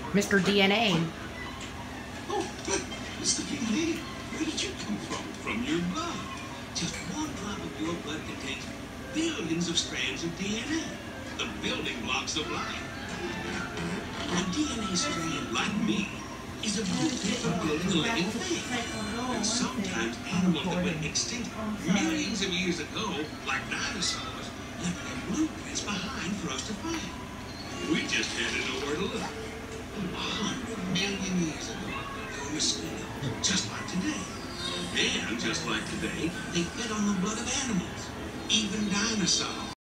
Mr. DNA. Oh, but Mr. DNA, where did you come from? From your blood. Just one drop of your blood contains billions of strands of DNA, the building blocks of life. A DNA strand, like me, is a blueprint for building a living thing. And sometimes animals that went extinct millions of years ago, like dinosaurs, left their blueprints behind for us to find. We just had to know where to look. 100 million years ago, there were mosquitoes, just like today. And just like today, they fed on the blood of animals, even dinosaurs.